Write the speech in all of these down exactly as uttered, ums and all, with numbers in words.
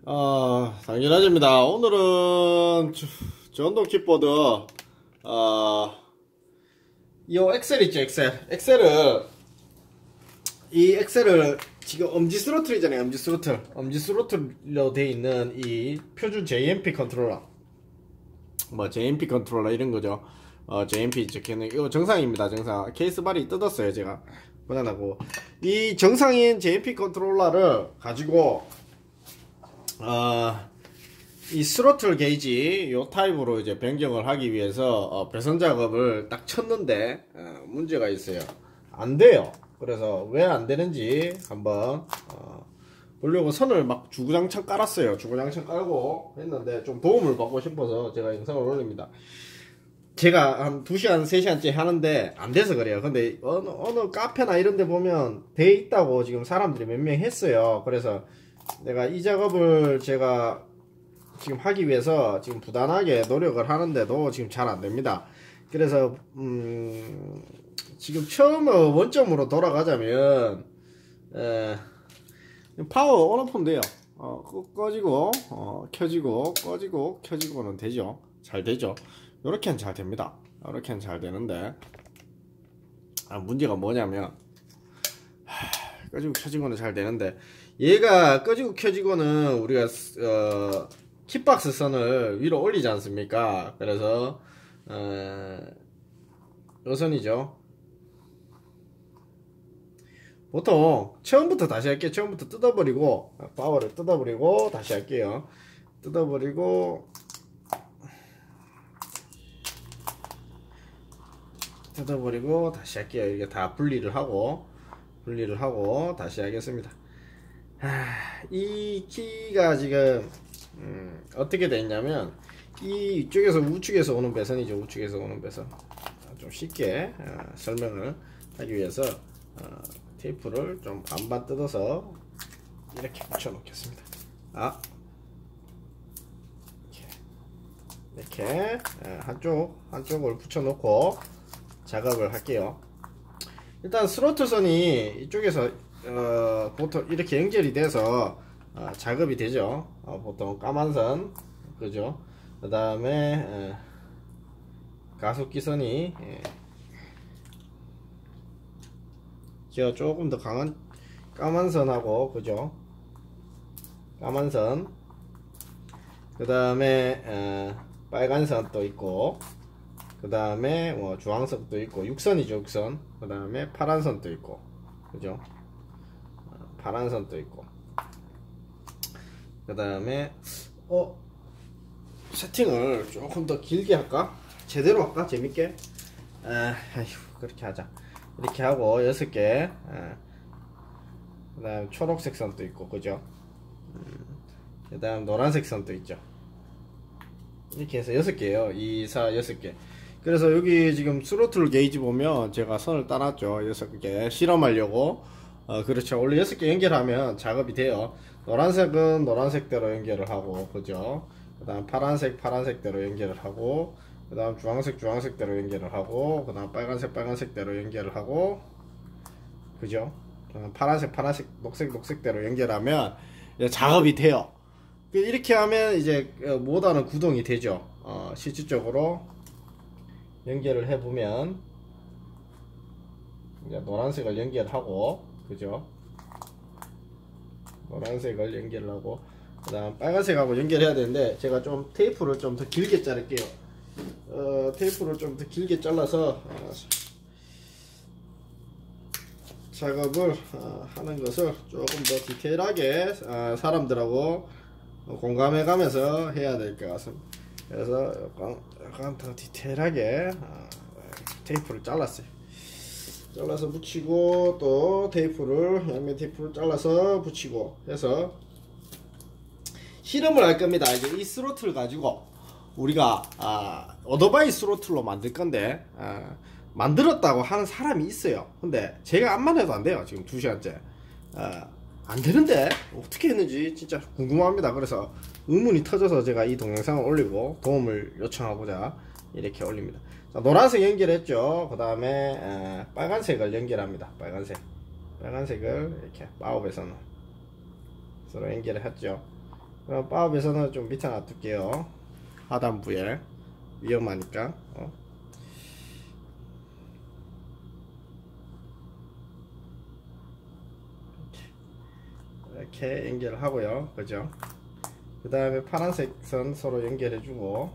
어, 당연하십니다. 오늘은 저- 전동 킥보드, 어, 이 엑셀 있죠, 엑셀. 엑셀을, 이 엑셀을 지금 엄지 스로틀이잖아요, 엄지 스로틀. 엄지 스로틀로 돼 있는 이 표준 제이엠피 컨트롤러. 뭐, 제이엠피 컨트롤러 이런 거죠. 어, 제이엠피 적혀있는, 이거 정상입니다, 정상. 케이스 발이 뜯었어요, 제가. 고장나고. 이 정상인 제이엠피 컨트롤러를 가지고, 어, 이 스로틀 게이지 요 타입으로 이제 변경을 하기 위해서 어, 배선 작업을 딱 쳤는데 어, 문제가 있어요. 안 돼요. 그래서 왜 안 되는지 한번 어, 보려고 선을 막 주구장창 깔았어요. 주구장창 깔고 했는데 좀 도움을 받고 싶어서 제가 영상을 올립니다. 제가 한 두 시간, 세 시간째 하는데 안 돼서 그래요. 근데 어느, 어느 카페나 이런 데 보면 돼 있다고 지금 사람들이 몇 명 했어요. 그래서 내가 이 작업을 제가 지금 하기 위해서 지금 부단하게 노력을 하는데도 지금 잘 안됩니다. 그래서 음 지금 처음 원점으로 돌아가자면 에 파워 온오프는 돼요. 어, 꺼지고 어, 켜지고 꺼지고 켜지고는 되죠. 잘 되죠. 요렇게는 잘 됩니다. 요렇게는 잘 되는데 아, 문제가 뭐냐면 하, 꺼지고 켜지고는 잘 되는데 얘가 꺼지고 켜지고는 우리가 어, 킥박스 선을 위로 올리지 않습니까? 그래서 어, 요 선이죠. 보통 처음부터 다시 할게요. 처음부터 뜯어버리고 파워를 뜯어버리고 다시 할게요. 뜯어버리고 뜯어버리고 다시 할게요. 이게 다 분리를 하고 분리를 하고 다시 하겠습니다. 하, 이 키가 지금 음, 어떻게 돼 있냐면 이 이쪽에서 우측에서 오는 배선이죠. 우측에서 오는 배선. 좀 쉽게 어, 설명을 하기 위해서 어, 테이프를 좀 반반 뜯어서 이렇게 붙여 놓겠습니다. 아, 이렇게, 이렇게 어, 한쪽 한쪽을 붙여 놓고 작업을 할게요. 일단 스로틀 선이 이쪽에서 어, 보통 이렇게 연결이 돼서 어, 작업이 되죠. 어, 보통 까만 선, 그죠? 그 다음에 어, 가속기 선이 예. 제가 조금 더 강한 까만 선하고, 그죠? 까만 선, 그 다음에 어, 빨간 선도 있고, 그 다음에 뭐 주황색도 있고, 육선이죠, 육선. 그 다음에 파란 선도 있고, 그죠? 파란 선도 있고, 그 다음에 어 세팅을 조금 더 길게 할까? 제대로 할까? 재밌게? 아, 아휴, 그렇게 하자. 이렇게 하고 여섯 개. 아, 그 다음 초록색 선도 있고, 그죠? 음, 그 다음 노란색 선도 있죠. 이렇게 해서 여섯 개예요. 이, 사, 여섯 개. 그래서 여기 지금 스로틀 게이지 보면 제가 선을 따놨죠. 여섯 개 실험하려고. 어, 그렇죠. 원래 여섯 개 연결하면 작업이 돼요. 노란색은 노란색대로 연결을 하고, 그죠? 그 다음 파란색 파란색대로 연결을 하고, 그 다음 주황색 주황색대로 연결을 하고, 그 다음 빨간색 빨간색대로 연결을 하고, 그죠? 파란색 파란색 녹색 녹색대로 연결하면 작업이 돼요. 이렇게 하면 이제 못하는 구동이 되죠. 어, 실질적으로 연결을 해보면 이제 노란색을 연결하고, 그죠? 노란색을 연결하고, 그 다음 빨간색하고 연결해야 되는데 제가 좀 테이프를 좀 더 길게 자를게요. 어, 테이프를 좀 더 길게 잘라서 어, 작업을 어, 하는 것을 조금 더 디테일하게 어, 사람들하고 공감해 가면서 해야 될 것 같습니다. 그래서 약간, 약간 더 디테일하게 어, 테이프를 잘랐어요. 잘라서 붙이고, 또 테이프를 양면 테이프를 잘라서 붙이고 해서 실험을 할 겁니다. 이제 이 스로틀 가지고 우리가 아, 오토바이 스로틀로 만들 건데 아, 만들었다고 하는 사람이 있어요. 근데 제가 암만 해도 안 돼요. 지금 두 시간째 아, 안 되는데 어떻게 했는지 진짜 궁금합니다. 그래서 의문이 터져서 제가 이 동영상을 올리고 도움을 요청하고자 이렇게 올립니다. 자, 노란색 연결했죠. 그 다음에 빨간색을 연결합니다. 빨간색 빨간색을 이렇게 마법에서는 서로 연결을 했죠. 그럼 파워 배선은 좀 밑에 놔둘게요. 하단부에 위험하니까. 어. 이렇게 연결을 하고요. 그죠? 그 다음에 파란색 선 서로 연결해 주고,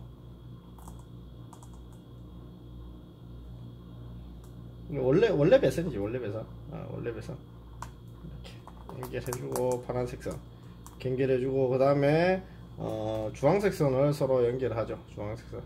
원래 원래 배선이지. 원래 배선. 아, 원래 배선 이렇게 연결해 주고, 파란색 선 연결해 주고, 그 다음에 어, 주황색 선을 서로 연결하죠. 주황색 선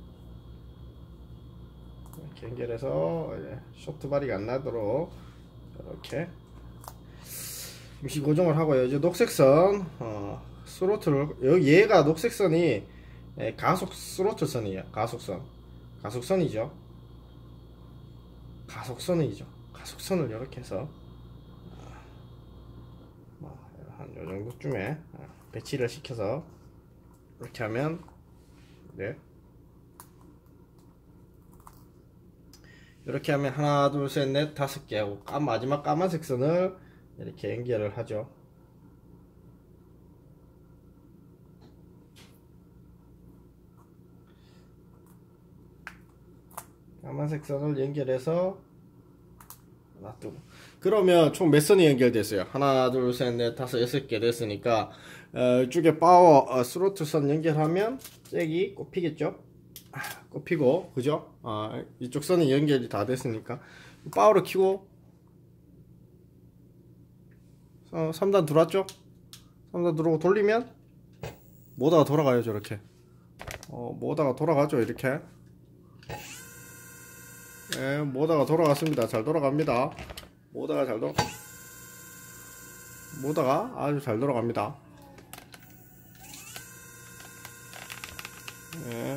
이렇게 연결해서 쇼트 바리가 안 나도록 이렇게 임시 고정을 하고요. 이제 녹색선 어, 스로틀, 여기 얘가 녹색선이 가속 스로틀 선이에요. 가속선, 가속선이죠. 가속선이죠. 가속선을 이렇게 해서 한 요 정도쯤에 배치를 시켜서 이렇게 하면, 네, 이렇게 하면 하나 둘 셋 넷 다섯 개 하고, 까, 마지막 까만색 선을 이렇게 연결을 하죠. 까만색 선을 연결해서 놔두고, 그러면 총 몇 선이 연결됐어요? 하나 둘 셋 넷 다섯 여섯 개 됐으니까 어, 이쪽에 파워 어, 스로틀 선 연결하면 잭이 꼽히겠죠? 아, 꼽히고, 그죠? 아, 이쪽 선이 연결이 다 됐으니까 파워를 켜고 어, 삼 단 들어왔죠? 삼 단 들어오고 돌리면 모다가 돌아가요. 저렇게 어, 모다가 돌아가죠. 이렇게 예, 모다가 돌아갔습니다. 잘 돌아갑니다. 모다가 잘 돌아 모다가 아주 잘 돌아갑니다. 예.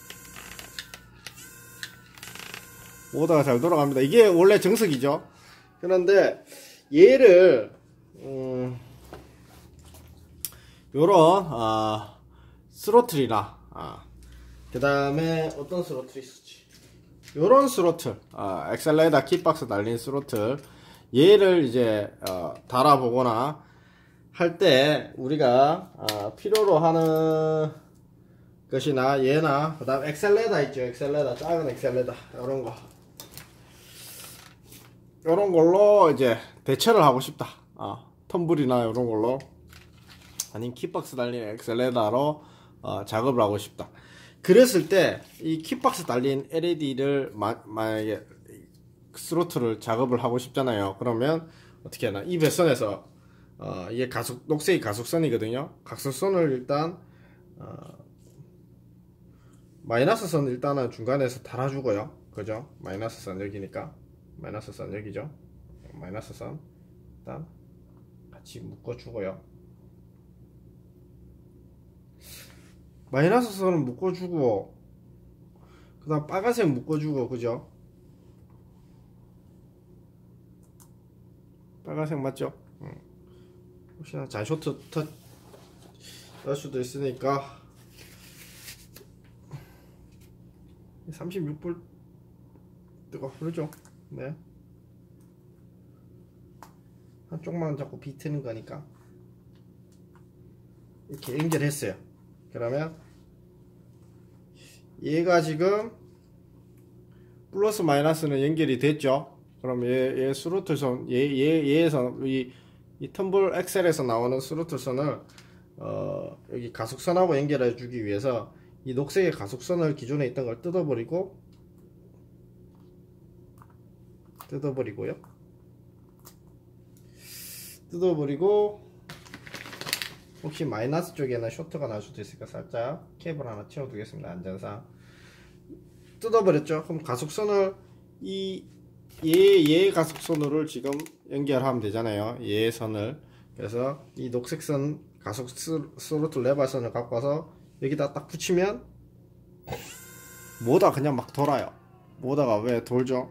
모다가 잘 돌아갑니다. 이게 원래 정석이죠. 그런데 얘를 음, 요런 아, 스로틀이나 아, 그 다음에 어떤 스로틀이 있었지? 요런 스로틀, 아, 엑셀레이터 킥박스 달린 스로틀, 얘를 이제 어, 달아보거나 할 때 우리가 어, 필요로 하는 것이나 얘나, 그 다음 엑셀레이터 있죠. 엑셀레이터, 작은 엑셀레이터, 요런 거, 요런 걸로 이제 대체를 하고 싶다. 어, 텀블이나 요런 걸로, 아니면 킥박스 달린 엑셀레이터로 어, 작업을 하고 싶다. 그랬을 때 이 킥박스 달린 엘이디를 마, 만약에 스로틀을 작업을 하고 싶잖아요. 그러면 어떻게 하나, 이 배선에서 어, 이게 가속, 녹색이 가속선이거든요. 가속선을 일단 어, 마이너스 선 일단은 중간에서 달아주고요. 그죠? 마이너스 선 여기니까 마이너스 선 여기죠. 마이너스 선 일단 같이 묶어주고요. 마이너스 선을 묶어주고, 그 다음 빨간색 묶어주고, 그죠? 빨간색 맞죠? 응. 혹시나 잔쇼트 터 날 수도 있으니까 삼십육 볼트가 흐르죠? 네, 한쪽만 자꾸 비트는 거니까 이렇게 연결했어요. 그러면 얘가 지금 플러스 마이너스는 연결이 됐죠. 그럼 얘, 얘 스로틀선, 얘, 얘, 얘에서 이, 이 텀블 엑셀에서 나오는 스로틀선을 어, 여기 가속선하고 연결해 주기 위해서 이 녹색의 가속선을 기존에 있던 걸 뜯어버리고 뜯어버리고요. 뜯어버리고 혹시 마이너스 쪽에는 쇼트가 날 수도 있으니까 살짝 케이블 하나 채워두겠습니다. 안전상. 뜯어버렸죠. 그럼 가속선을 이 얘, 얘 가속선으로 지금 연결하면 되잖아요. 얘 선을. 그래서 이 녹색선 가속 스로틀 레버선을 갖고 와서 여기다 딱 붙이면 모다 그냥 막 돌아요. 모다가 왜 돌죠?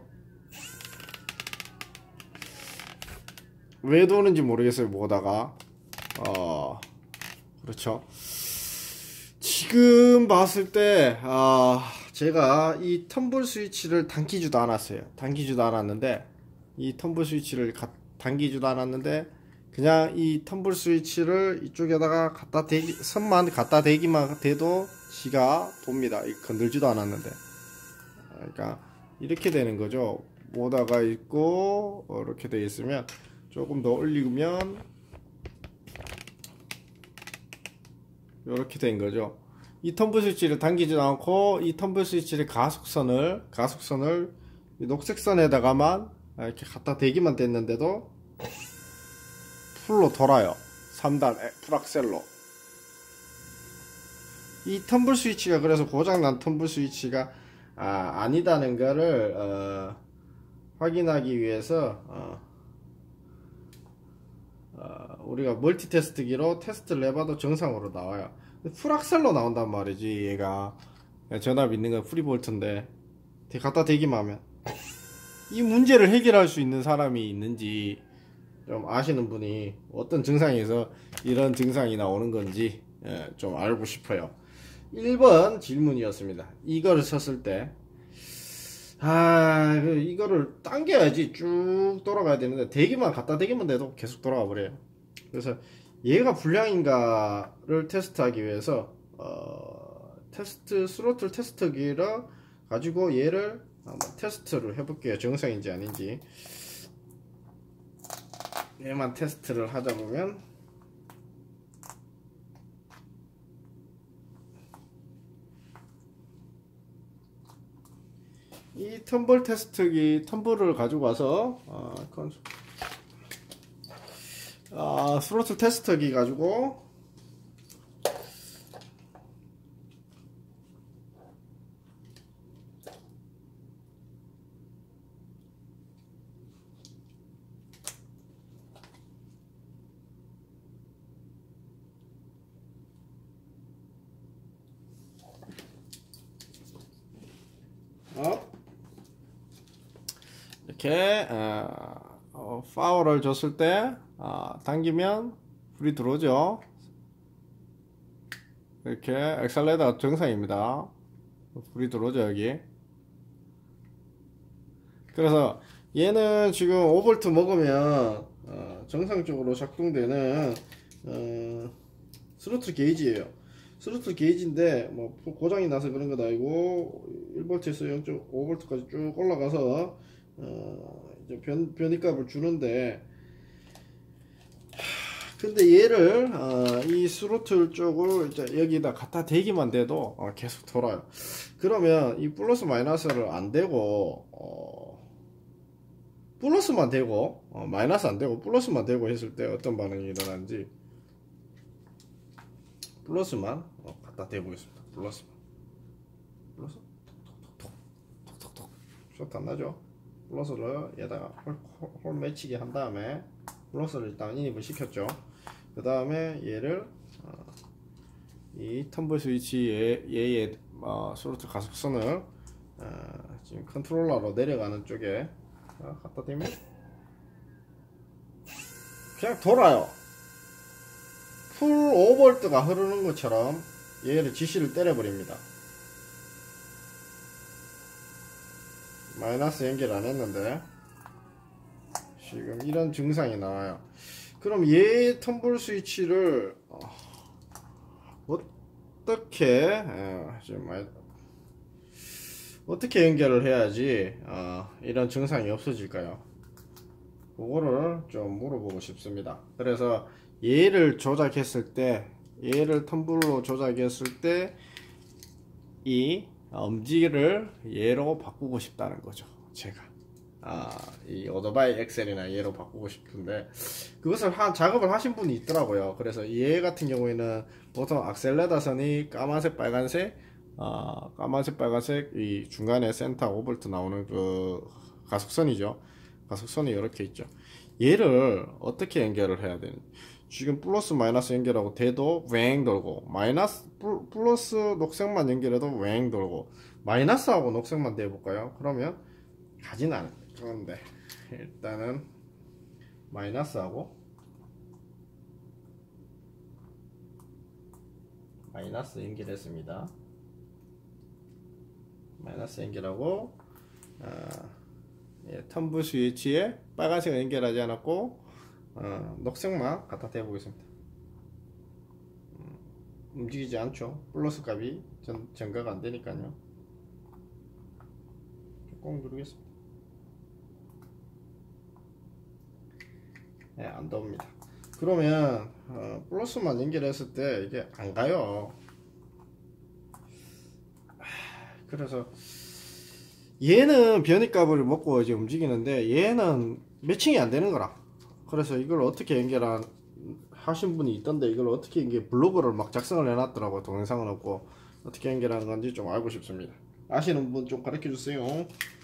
왜 도는지 모르겠어요. 모다가 어 그렇죠. 지금 봤을 때 아, 제가 이 텀블 스위치를 당기지도 않았어요. 당기지도 않았는데 이 텀블 스위치를 가, 당기지도 않았는데 그냥 이 텀블 스위치를 이쪽에다가 갖다 대기, 선만 갖다 대기만 돼도 지가 돕니다. 건들지도 않았는데. 그러니까 이렇게 되는 거죠. 모다가 있고 이렇게 되어 있으면 조금 더 올리면 이렇게 된 거죠. 이 텀블 스위치를 당기지 않고 이 텀블 스위치의 가속선을 가속선을 이 녹색 선에다가만 이렇게 갖다 대기만 됐는데도 풀로 돌아요. 삼 단 풀악셀로. 이 텀블 스위치가 그래서 고장난 텀블 스위치가 아, 아니다는 거를 어, 확인하기 위해서 어, 어, 우리가 멀티 테스트기로 테스트를 해봐도 정상으로 나와요. 풀악셀로 나온단 말이지. 얘가 전압 있는 건 프리볼트인데 갖다 대기만 하면 이 문제를 해결할 수 있는 사람이 있는지 좀 아시는 분이 어떤 증상에서 이런 증상이 나오는 건지 예, 좀 알고 싶어요. 일 번 질문이었습니다. 이거를 썼을 때 아, 이거를 당겨야지 쭉 돌아가야 되는데 대기만 갖다 대기만 돼도 계속 돌아가 버려요. 그래서 얘가 불량인가를 테스트하기 위해서 어, 테스트 스로틀 테스트기를 가지고 얘를 한번 테스트를 해볼게요. 정상인지 아닌지. 얘만 테스트를 하다 보면 이 텀블 테스트기 텀블을 가지고 와서 어, 어, 스로틀 테스트기 가지고 어? 이렇게 어, 어, 파워를 줬을 때 어, 당기면 불이 들어오죠. 이렇게 엑셀레이터가 정상입니다. 불이 들어오죠 여기. 그래서 얘는 지금 오 볼트 먹으면 어, 정상적으로 작동되는 어, 스로틀 게이지예요. 스로틀 게이지인데 뭐 고장이 나서 그런 건 아니고 일 볼트에서 영 점 오 볼트까지 쭉 올라가서 어, 이제 변, 변이값을 주는데 근데 얘를 어, 이 스로틀 쪽을 이제 여기다 갖다 대기만 돼도 어, 계속 돌아요. 그러면 이 플러스 마이너스를 안 되고 어, 플러스만 되고 어, 마이너스 안 되고 플러스만 되고 했을 때 어떤 반응이 일어나는지 플러스만 어, 갖다 대보겠습니다. 플러스만 플러스 톡톡톡톡톡톡 쇼트 안 나죠? 플러스를 얘다가 홀, 홀, 홀 맺히게 한 다음에 플러스를 일단 인입을 시켰죠. 그 다음에 얘를 어, 이 텀블 스위치 얘, 얘의 어, 스로틀 가속선을 어, 지금 컨트롤러로 내려가는 쪽에 어, 갖다 대면 그냥 돌아요. 풀 오 볼트가 흐르는 것처럼 얘를 지시를 때려버립니다. 마이너스 연결 안 했는데 지금 이런 증상이 나와요. 그럼 얘 텀블 스위치를 어, 어떻게 어, 지금 어떻게 연결을 해야지 어, 이런 증상이 없어질까요? 그거를 좀 물어보고 싶습니다. 그래서 얘를 조작했을 때 얘를 텀블로 조작했을 때 이 엄지를 얘로 바꾸고 싶다는 거죠. 제가 아, 이 오토바이 엑셀이나 얘로 바꾸고 싶은데 그것을 한 작업을 하신 분이 있더라고요. 그래서 얘 같은 경우에는 보통 악셀레다 선이 까만색 빨간색 어, 까만색 빨간색 이 중간에 센터 오 볼트 나오는 그 가속선이죠. 가속선이 이렇게 있죠. 얘를 어떻게 연결을 해야 되는지 지금 플러스 마이너스 연결하고 돼도 웽 돌고 마이너스 플러스 녹색만 연결해도 웽 돌고 마이너스하고 녹색만 대볼까요? 그러면 가진 않아요. 그런데 일단은 마이너스하고 마이너스 연결했습니다. 마이너스 연결하고 어, 예, 텀블 스위치에 빨간색은 연결하지 않았고 어, 녹색만 갖다 대보겠습니다. 음, 움직이지 않죠. 플러스 값이 전, 전가가 안 되니까요. 꼭 누르겠습니다. 네, 안 나옵니다. 그러면 어, 플러스만 연결했을 때 이게 안 가요. 그래서 얘는 변이값을 먹고 이제 움직이는데 얘는 매칭이 안 되는 거라. 그래서 이걸 어떻게 연결한 하신 분이 있던데 이걸 어떻게 이게 블로그를 막 작성을 해놨더라고요. 동영상은 없고 어떻게 연결하는 건지 좀 알고 싶습니다. 아시는 분 좀 가르쳐 주세요.